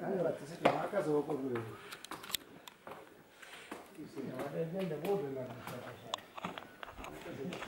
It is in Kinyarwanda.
Infatti se no a casa lo correvo. Sì, ma prendendo voto la